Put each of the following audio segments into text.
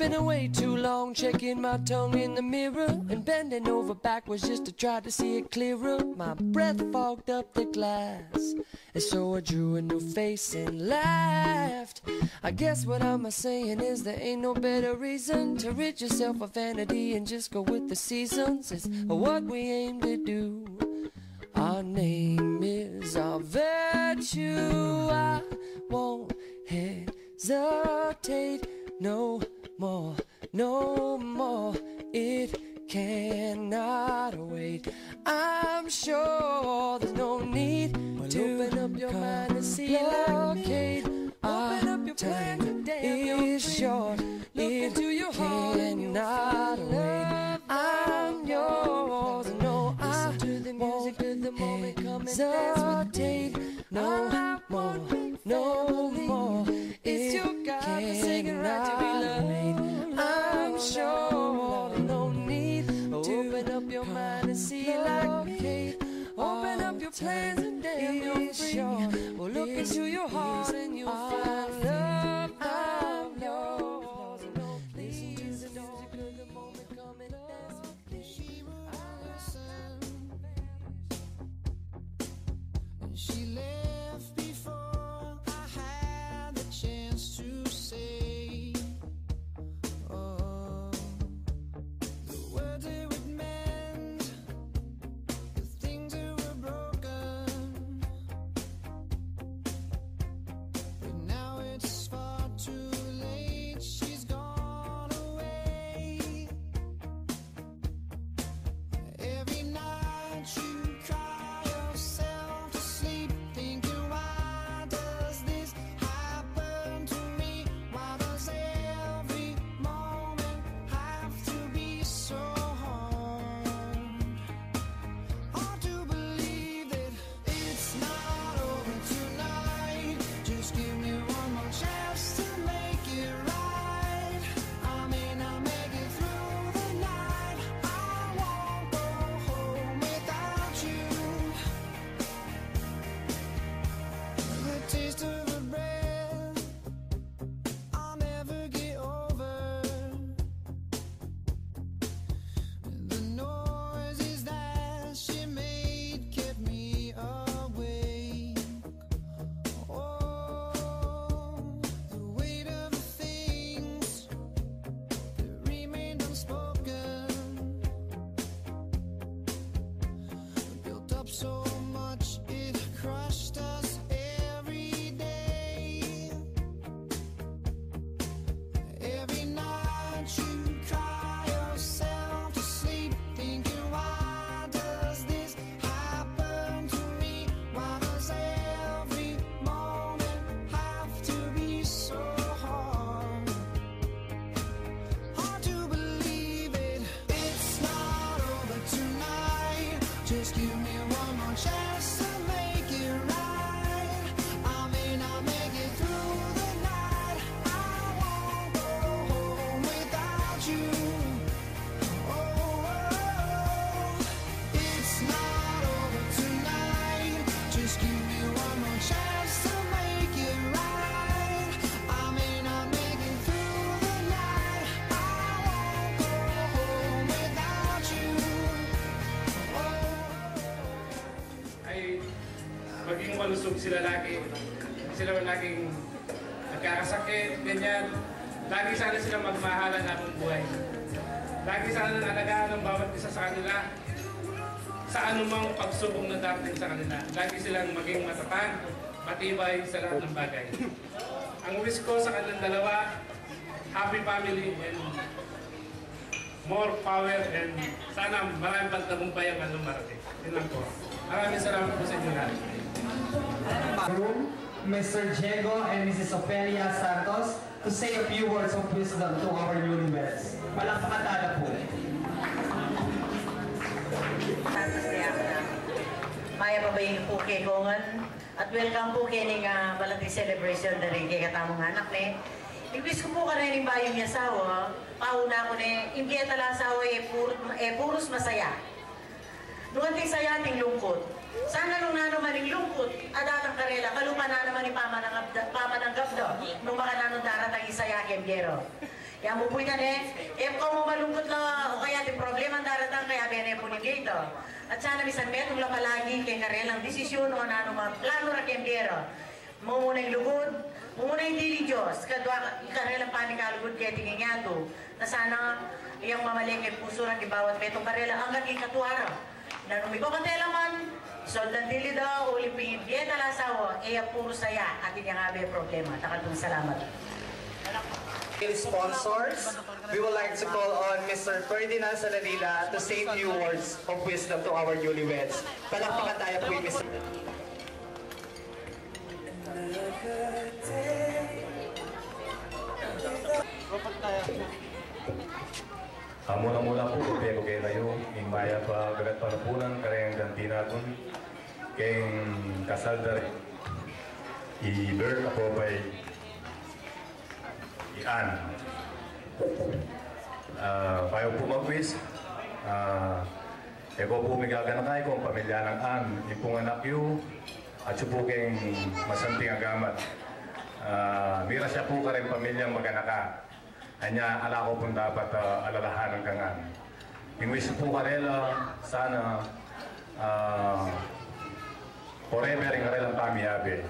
Been away too long, checking my tongue in the mirror and bending over backwards just to try to see it clearer. My breath fogged up the glass, and so I drew a new face and laughed. I guess what I'm saying is there ain't no better reason to rid yourself of vanity and just go with the seasons. It's what we aim to do. Our name is our virtue. I won't hesitate no more, no more. It cannot wait. I'm sure there's no need to open up your mind and see blockade. Open up your time is short. It cannot wait. I'm yours. No, I won't hesitate no more, no more. It's your God forsaken right to be loved. I'm sure there's no need to open up your mind and see like Kate. Open up your plans and damn you're free. Well, look into your heart and you'll find love. I'm yours. Listen to the music of the moment, come and dance with me. She left before I had the chance to say, oh, the words it would mend, the things that were broken. But now it's far too late, she's gone away. Every night you cry yourself to sleep, thinking, why does this happen to me? Why does every moment have to be so hard? Hard to believe that it's not over tonight. Just give me one more chance to make it right. I may not make it through the night. I won't go home without you. The taste of her breath I'll never get over. The noises that she made kept me awake. Oh, the weight of the things that remained unspoken built up so much it crushed us every day. Every night you cry yourself to sleep, thinking, why does this happen to me? Why does every moment have to be so hard? Hard to believe it, it's not over tonight. Just give me one more chance to make it right. I may not make it through the night. I won't go home without you. Oh, it's not over tonight. Just give me one more chance to make it right. I may not make it through the night. I won't go home without you. Ay maging malusog sila lagi. Sila laging nagkakasakit, ganyan. Lagi sana sila magmahalan ng buhay. Lagi sana nalagaan ng bawat isa sa kanila sa anumang pagsubok na darating sa kanila. Lagi silang maging matatag, matibay sa lahat ng bagay. Ang wish ko sa kanilang dalawa, happy family and more power, and sana maraming pagtagumpay ang anong marating. Yun lang po. Maraming salamat po sa inyo lahat. Mr. Diego and Mrs. Ofelia Santos to say a few words of wisdom to our newlyweds. Palakpakan tada po. Maya pabayin po kay Kongan at welcome po kay ning balati celebration na rin kay katamong anak ni. Ibis ko po ka rin yung bayong niya asawa, pauna ko ni, hindi tala asawa puros masaya. Nuwanting saya ting lungkot. Sana nung nano maning lungkot, adatang karela, kalupa na naman ni pamanang gabdo, nung baka nanong daratang isaya kembiyero. Kaya mo puy ka kung mo malungkot la, o kaya di problema ang daratang kaya bene po ni dito. At sana bisan metong la palagi kay karelang desisyon o ano mga plano ra kembera. Mo muna yung lugod, mo muna yung dili Diyos, kadwa karelang panikalugod kaya tingin nga to, na sana iyang mamalik ay puso ra kibawat metong karela hanggang ikatuara. Na nung ipapatela man, soldan dili daw, ulipin diyan alasawa, iya puro saya, at hindi nga may problema. Takatong salamat. Sponsors, we would like to call on Mr. Ferdinand Saladila to say a few words of wisdom to our newlyweds. Palakpakan tayo po yung Mr. Mula-mula po ko kayo kayo, yung maya pa gagat panapunan, karayang ganti natin, kayong kasal dari, i-bird ako by i-an. Payo po mag-wish, eko po migaganakay kong pamilya ng an, ipong anak yu, at siya po kayong masanting agamat. Mira siya po ka rin pamilyang maganaka. Hanya ala ko pun dapat alalahanan kangan. Ingwis po karela sana forever ang karelang pamiyabe.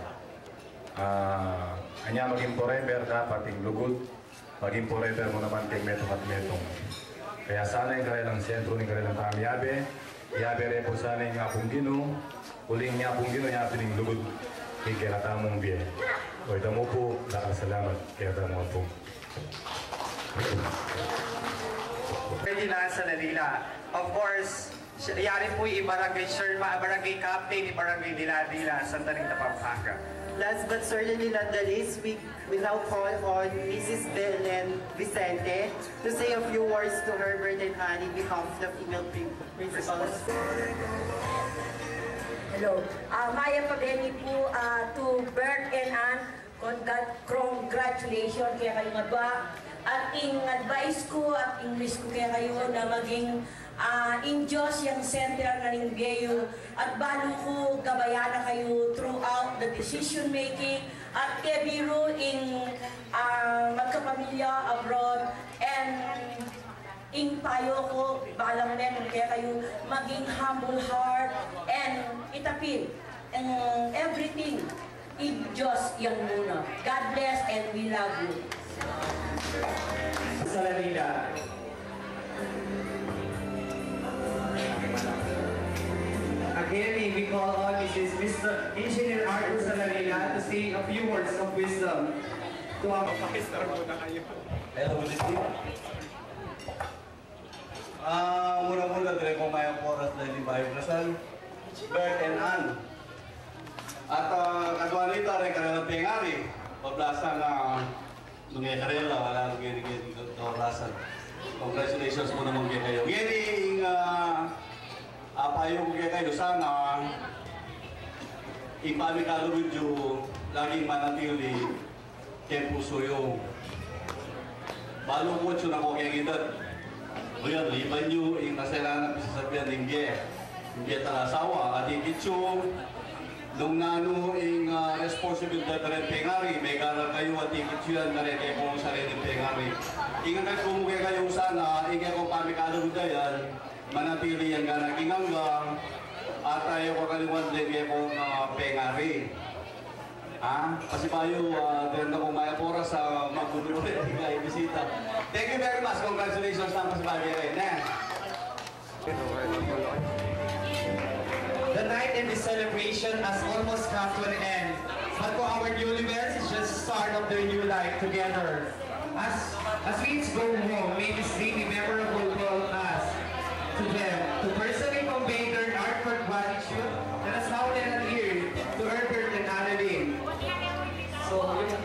Hanya maging forever dapat yung lugod, maging forever mo naman kay metong at metong. Kaya sana yung karelang sentro ng karelang pamiyabe, iyabe rin po sana yung apong gino, uling niya apong gino, iyabe ng lugod kay kiratamong biye. O ito mo po, nakasalamat kiratamong po. Ferdinand Saladila. Of course, yari po yung barangay Sherma, barangay captain ni barangay Dila-Dila, Santa Rita, Pampanga. Last but certainly not the least, we now call on Mrs. Belen Vicente to say a few words to Herbert and Honey, becomes the female principals. Hello. Maya Pabeni po to Bert and Ann, congratulations kaya kayo nga ba. At ing advice ko at English ko kaya kayo na maging in Diyos yung center na ning biyayo at balo ko gabayana kayo throughout the decision making at kaya biro in magkapamilya abroad and in payo ko balang lemon kaya kayo maging humble heart and itapil and everything in Diyos yung muna. God bless and we love you. Saladila. Again, we call on Mr. Engineer Arthur Saladila to say a few words of wisdom to our Hello, good evening. Muna-muna dire ko may oras dahil di bayo Lasal, Bert and Ann. At kagawa nito rin kanilang pingari, pablasa na nungay karela, wala nung gini-gini Lasal. Congratulations mo naman kayo. Gini payo ko kayo sana ipami kalugod yung laging manatili kaya puso yung balo ko siya na ko kaya edad. Ngayon, liban nyo yung kasalanan ng sasabihan ng Gye talasawa at higit yung nung nano yung responsibilidad na rin pengari, may garal kayo at higit yun na rin kayo kung sarili pengari. Ingat kayo kumugay kayo sana, ingat kong pamikalugod na yan, manatili yan ka naginganggang at tayo kakaliwan din kayo kong pengari. Kasi tayo, din na kung maya pora sa magbubulo rin kayo bisita. Thank you very much. Congratulations naman sa bagay rin. The night and the celebration has almost come to an end. But for our newlyweds, it's just the start of their new life together. As we each go home, may this day be memorable for us, to them, to personally convey their heartfelt gratitude that has now led here to Herbert and Annalyn. So,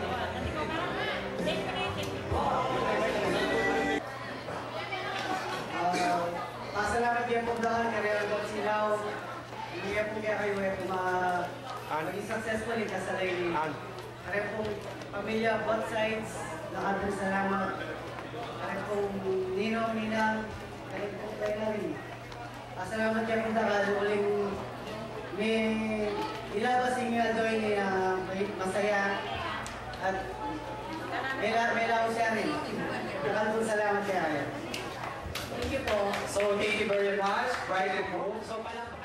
Pasalamat yan po dahil karera ko silaw. Hindi yan po kaya kayo maging successful yung kasalay ni. Kaya po pamilya, both sides, nakadun salamat. Kaya po ninong, ninang, kaya po kayo na rin. Pasalamat yan po dahil uling may ilabas yung doon masaya at may lao siya rin. Dakan po salamat kay Aya. Thank you po. So, thank you very much. Bright and bold. So, palakpakan.